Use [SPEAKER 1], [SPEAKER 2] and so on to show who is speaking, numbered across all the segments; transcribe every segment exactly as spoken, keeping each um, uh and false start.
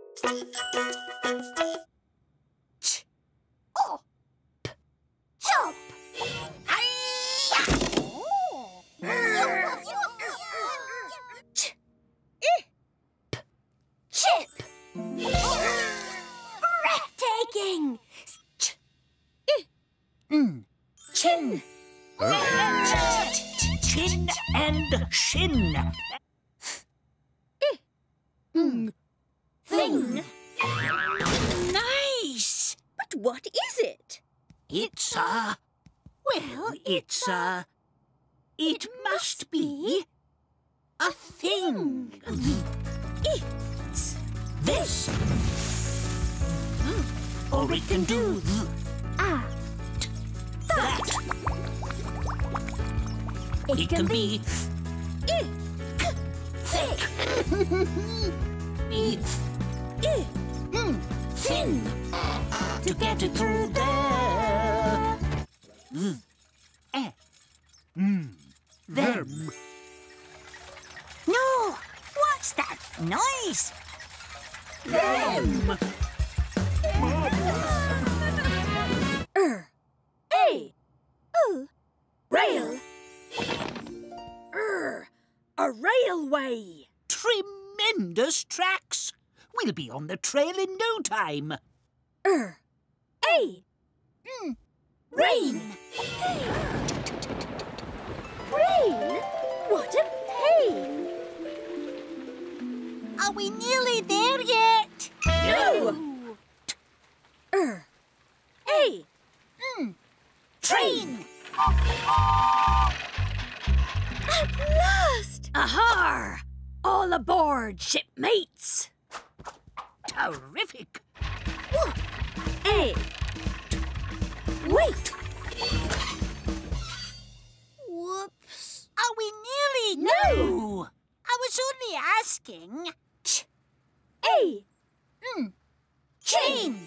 [SPEAKER 1] Ch. Oh. P. Chop. Hi-ya. Ch. I. P. Chip. Breathtaking. Ch. I. Mm. Chin.
[SPEAKER 2] Chin and shin.
[SPEAKER 1] Mm. Thing.
[SPEAKER 3] Nice! But what is it?
[SPEAKER 2] It's a... Well, it's a... It must be a thing.
[SPEAKER 3] It's
[SPEAKER 2] This. Or it can do th
[SPEAKER 1] Ah.
[SPEAKER 2] that. It can be
[SPEAKER 1] I.
[SPEAKER 2] thick. Be
[SPEAKER 1] I.
[SPEAKER 2] mm, thin. To get it through there. Mm. Eh. Mm. Them.
[SPEAKER 1] No. What's that noise?
[SPEAKER 2] Them.
[SPEAKER 3] er. A.
[SPEAKER 1] Oh.
[SPEAKER 3] Rail. Er. A railway.
[SPEAKER 2] Tremendous tracks. We'll be on the trail in no time.
[SPEAKER 3] Er.
[SPEAKER 1] A.
[SPEAKER 3] Mm. Rain.
[SPEAKER 1] Rain? What a pain.
[SPEAKER 2] Are we nearly there yet?
[SPEAKER 3] No. Er.
[SPEAKER 1] A.
[SPEAKER 2] Mm. Train.
[SPEAKER 1] At last.
[SPEAKER 3] Ahar! All aboard, shipmates.
[SPEAKER 2] Terrific.
[SPEAKER 1] A. Wait.
[SPEAKER 2] Whoops. Are we nearly?
[SPEAKER 1] No.
[SPEAKER 2] I was only asking.
[SPEAKER 1] Ch. A.
[SPEAKER 2] Mm. Chain.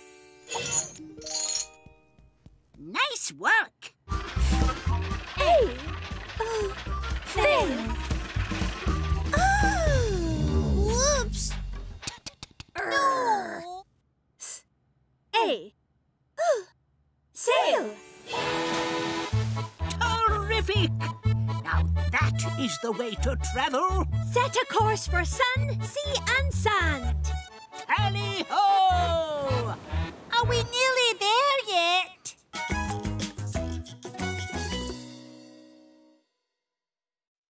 [SPEAKER 2] Nice work.
[SPEAKER 1] A. Oh. Thing. Oh.
[SPEAKER 2] Whoops.
[SPEAKER 3] Er.
[SPEAKER 1] S. A. Oh. Sail.
[SPEAKER 2] Terrific. Now that is the way to travel.
[SPEAKER 1] Set a course for sun, sea and sand.
[SPEAKER 2] Tally-ho! Are we nearly there yet?